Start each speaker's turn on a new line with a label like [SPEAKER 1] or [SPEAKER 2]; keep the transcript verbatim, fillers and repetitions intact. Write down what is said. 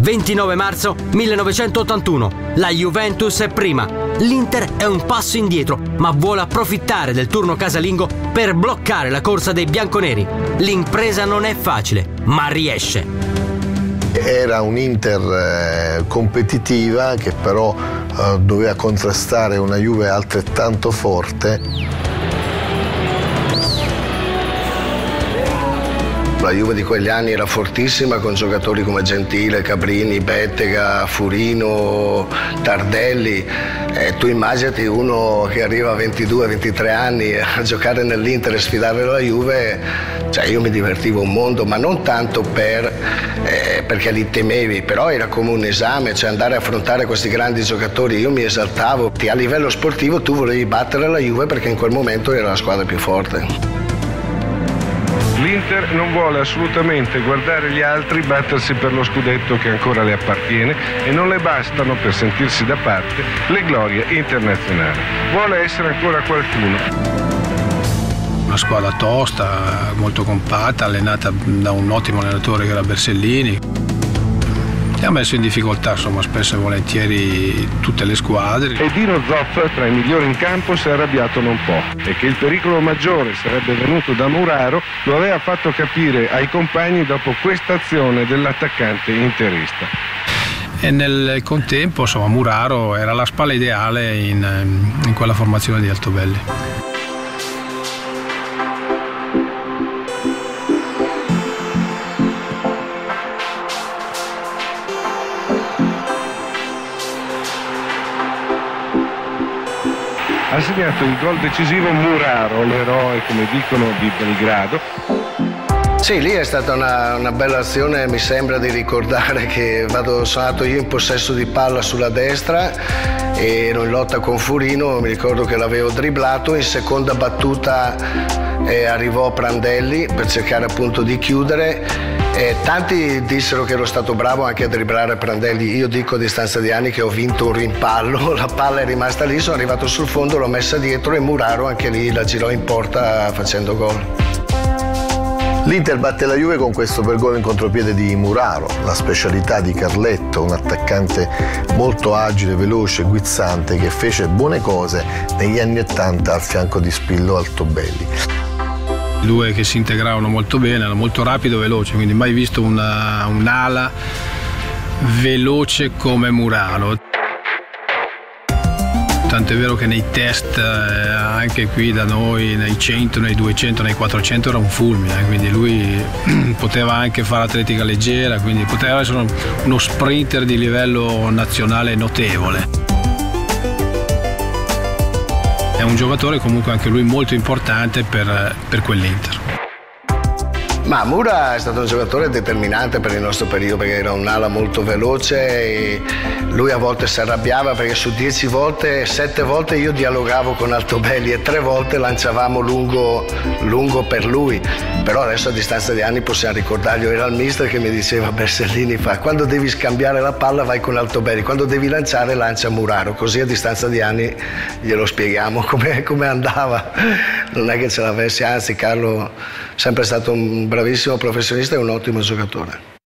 [SPEAKER 1] ventinove marzo millenovecentottantuno. La Juventus è prima. L'Inter è un passo indietro, ma vuole approfittare del turno casalingo per bloccare la corsa dei bianconeri. L'impresa non è facile, ma riesce.
[SPEAKER 2] Era un'Inter eh, competitiva che però eh, doveva contrastare una Juve altrettanto forte.
[SPEAKER 3] La Juve di quegli anni era fortissima, con giocatori come Gentile, Cabrini, Bettega, Furino, Tardelli. E tu immaginati uno che arriva a ventidue ventitré anni a giocare nell'Inter e sfidare la Juve. Cioè, io mi divertivo un mondo, ma non tanto per, eh, perché li temevi, però era come un esame, cioè andare a affrontare questi grandi giocatori. Io mi esaltavo. A livello sportivo tu volevi battere la Juve perché in quel momento era la squadra più forte.
[SPEAKER 4] L'Inter non vuole assolutamente guardare gli altri battersi per lo scudetto che ancora le appartiene e non le bastano, per sentirsi da parte, le glorie internazionali. Vuole essere ancora qualcuno.
[SPEAKER 5] Una squadra tosta, molto compatta, allenata da un ottimo allenatore che era Bersellini. Ha messo in difficoltà, insomma, spesso e volentieri tutte le squadre.
[SPEAKER 4] E Dino Zoff, tra i migliori in campo, si è arrabbiato non po', e che il pericolo maggiore sarebbe venuto da Muraro lo aveva fatto capire ai compagni dopo questa azione dell'attaccante interista.
[SPEAKER 5] E nel contempo, insomma, Muraro era la spalla ideale in, in quella formazione di Altobelli.
[SPEAKER 4] Ha segnato il gol decisivo Muraro, l'eroe, come dicono, di Belgrado.
[SPEAKER 3] Sì, lì è stata una, una bella azione. Mi sembra di ricordare che vado, sono andato io in possesso di palla sulla destra e ero in lotta con Furino. Mi ricordo che l'avevo dribblato, in seconda battuta eh, arrivò Prandelli per cercare appunto di chiudere. E tanti dissero che ero stato bravo anche a dribblare Prandelli. Io dico a distanza di anni che ho vinto un rimpallo, la palla è rimasta lì, sono arrivato sul fondo, l'ho messa dietro e Muraro anche lì la girò in porta facendo gol.
[SPEAKER 2] L'Inter batte la Juve con questo bel gol in contropiede di Muraro, la specialità di Carletto, un attaccante molto agile, veloce, guizzante che fece buone cose negli anni ottanta al fianco di Spillo Altobelli.
[SPEAKER 5] Due che si integravano molto bene, era molto rapido e veloce, quindi mai visto una, un'ala veloce come Muraro. Tant'è vero che nei test, eh, anche qui da noi, nei cento, nei duecento, nei quattrocento era un fulmine, quindi lui poteva anche fare atletica leggera, quindi poteva essere uno sprinter di livello nazionale notevole. È un giocatore comunque anche lui molto importante per, per quell'Inter.
[SPEAKER 3] Ma Mura è stato un giocatore determinante per il nostro periodo, perché era un'ala molto veloce e lui a volte si arrabbiava perché su dieci volte, sette volte io dialogavo con Altobelli e tre volte lanciavamo lungo, lungo per lui. Però adesso a distanza di anni possiamo ricordargli, era il mister che mi diceva, Bersellini fa, quando devi scambiare la palla vai con Altobelli, quando devi lanciare lancia Muraro, così a distanza di anni glielo spieghiamo come, come andava. Non è che ce l'avessi, anzi Carlo è sempre stato un bravissimo professionista e un ottimo giocatore.